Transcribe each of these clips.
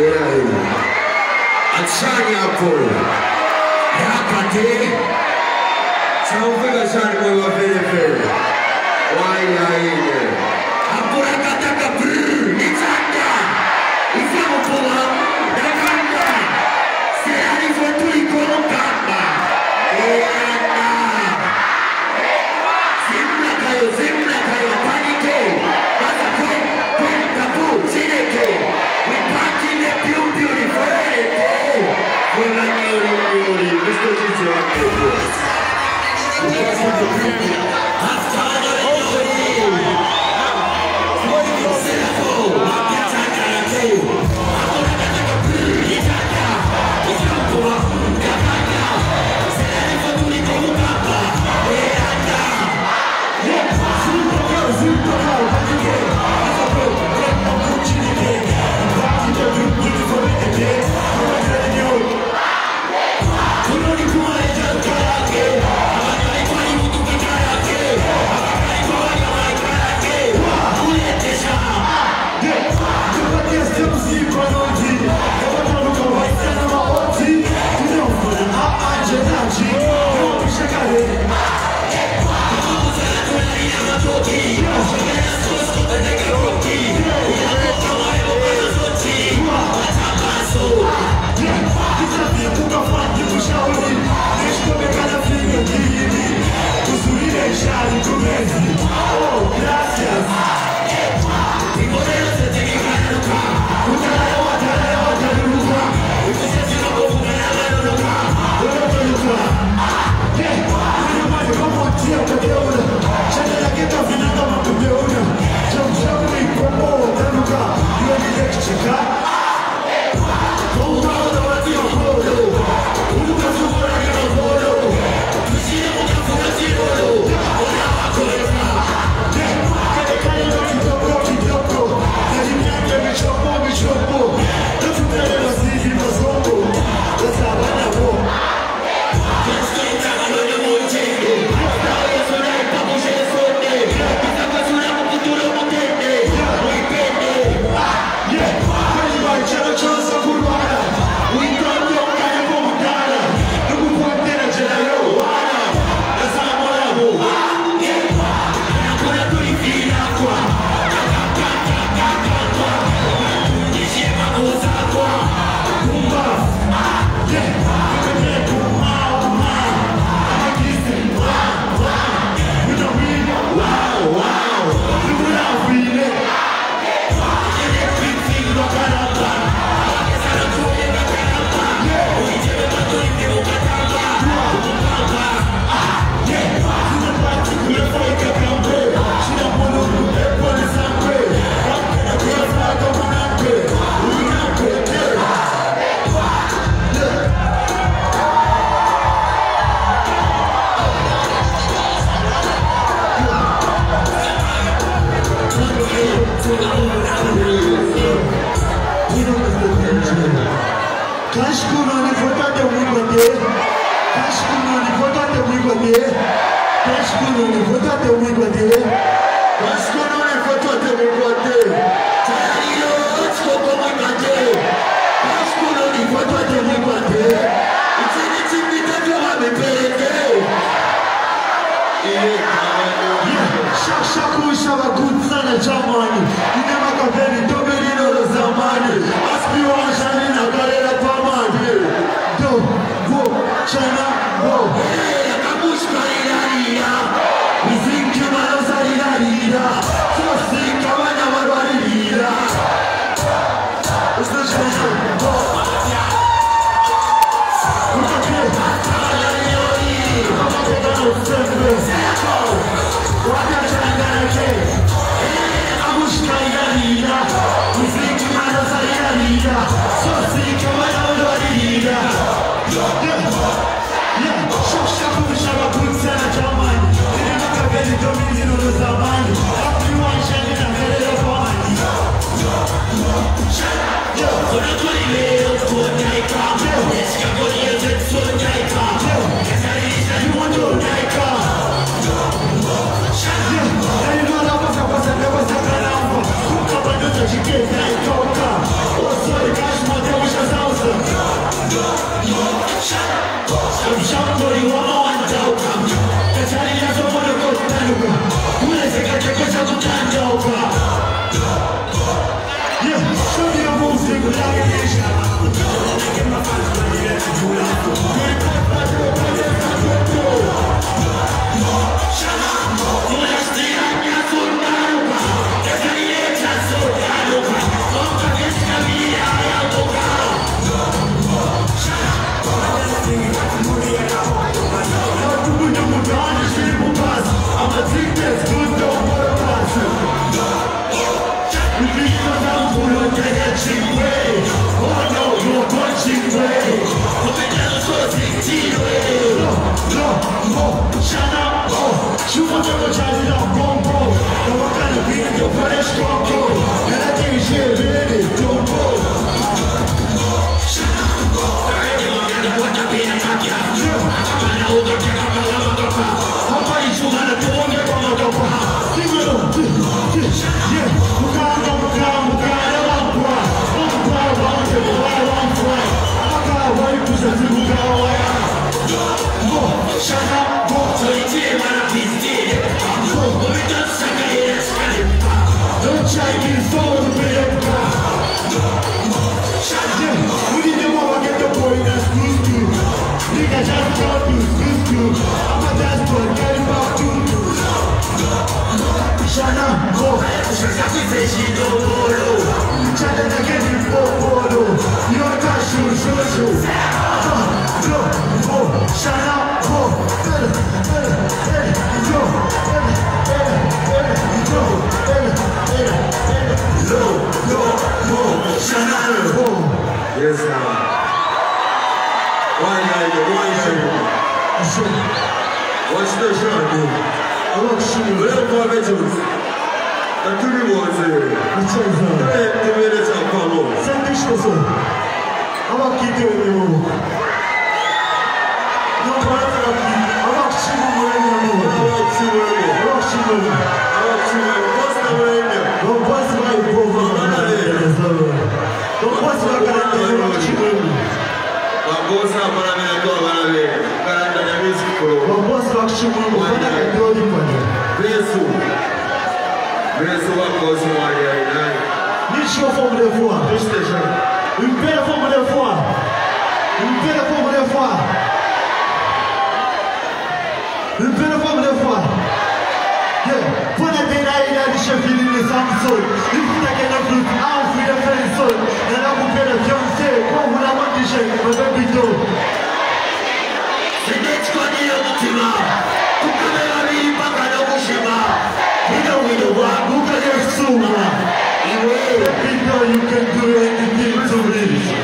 Achani hapo. Yakate. Chaumbega shani mwa vile vile. Waya ile. Hapo nakataka brrr. Nitanda. Ifamo pola. Nakanda. Serani fotu ikono kamba. Eana. Zimna kayo. Panike. Basa kwe. Tabu. Zineke. We party in the beautiful. Mr. Teacher, She gets that coca. Oh, sorry, guys, Yes, sir. Why what's the show? Whatever veterans. The two was here. 2 minutes of follow. Send this to you. I'm not keeping you. No matter what, I'm not you can do anything to me.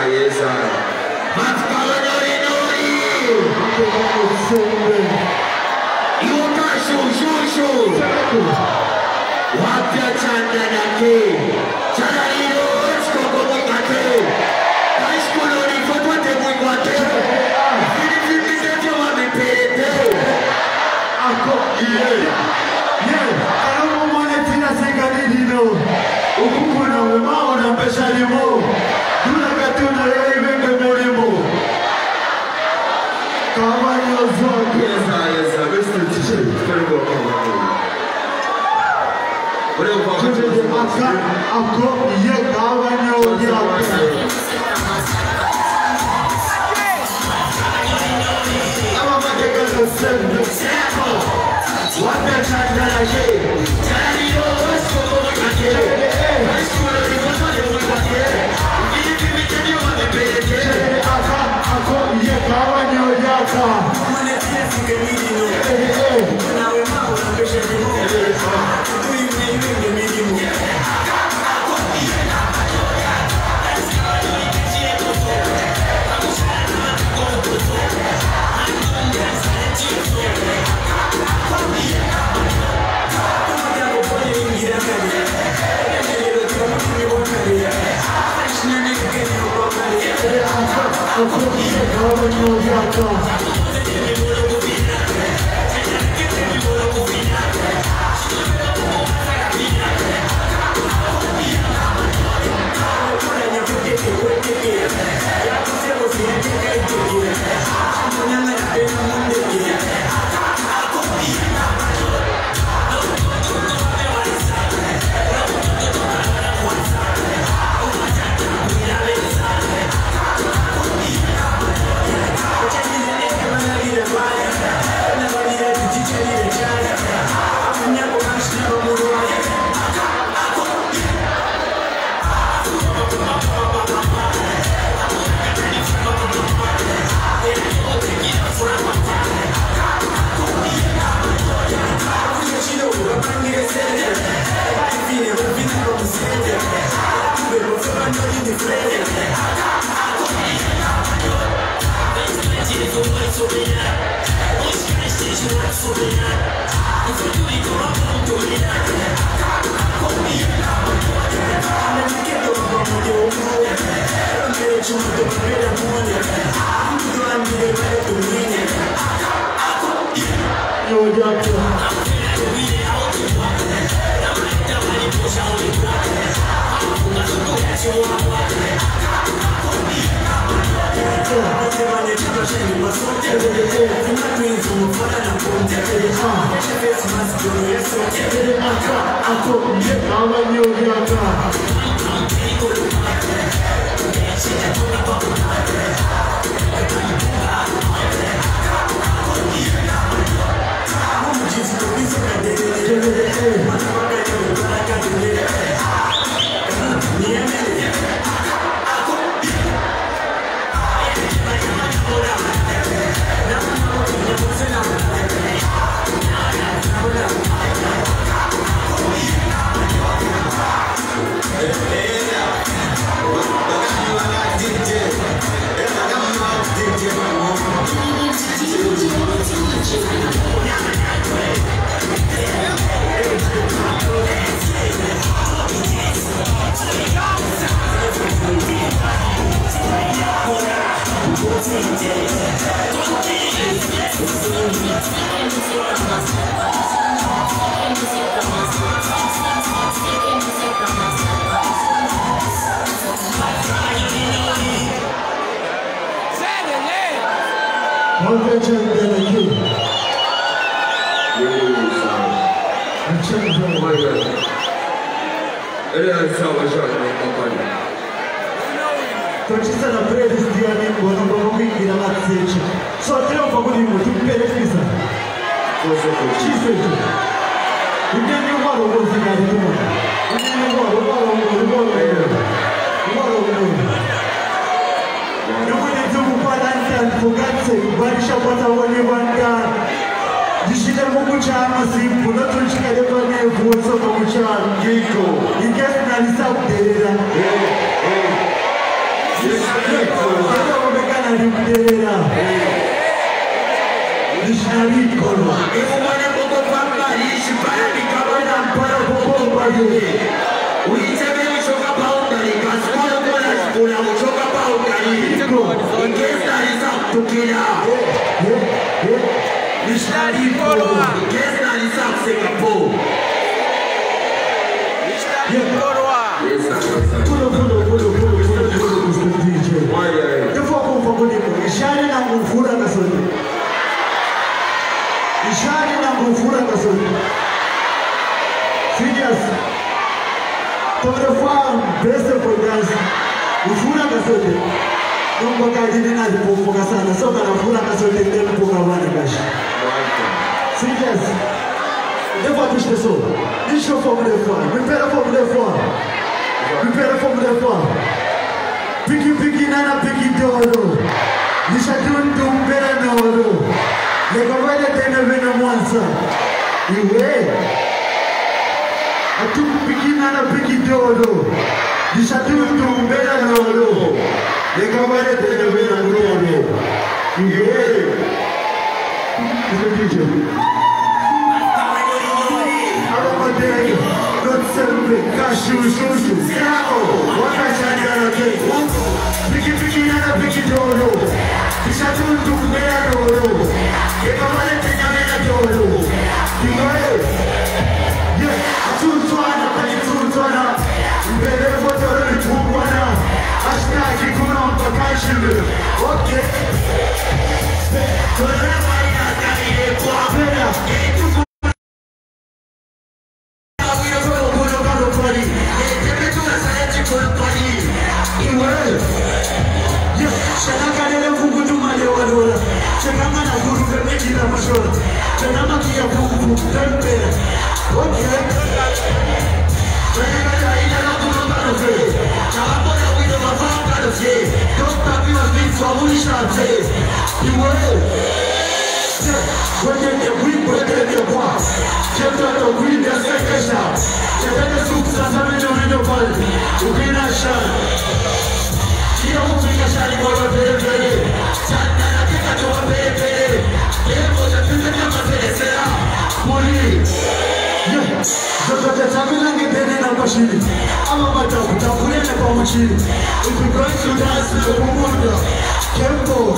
Yes, alimderera. Missionary Kolwa. Ekumana Boko Papa Ishi Parani Kabana Para Boko Bade. Uitebe Ushoka Boundary, Kasukula Kola Shkula Ushoka Boundary. In case that is up to Kenya. Missionary Kolwa. In case that is up Singapore. Yes, sir. Ishara na ngufura kasoni. Ishara na ngufura kasoni. Serious. Torefa best for dance. Ngufura kasoni. Nungo kadini na zipofuka sana. Soka na ngufura kasoni ndio mpoka wana gashi. Serious. Devo puxar isso. Deixa eu fogo de fora. Me pera fogo de fora. Me pera fogo de fora. Piki nana piki dolo. Nisha tuntum pera nolo. Lego vede tena vena mwansa. Iwe. Atu piki nana piki dolo. Nisha tuntum pera nolo. Lego vede tena vena nolo. Iwe. Don't celebrate, cashew, shushu, sako, wakachangana keko. Piki yana piki dolo. Ishatuntu kumea dolo. Eka wale tenya mena dolo. Iwae. Yeah, atuntuana, pakituntuana. Mbele fotoro ni pungwana. Hashtag kuna mpakashime. Okay. Kona maina kari kwa pera. If you're going to dance with the woman, tempo.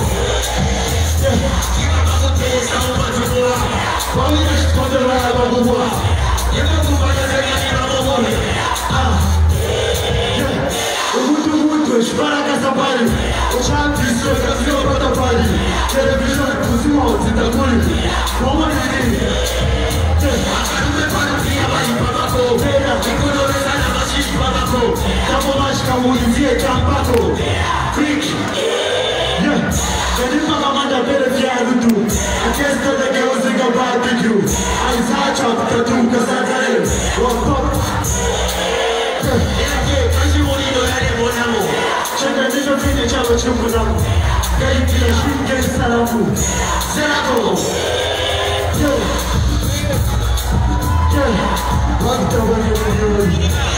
Yeah.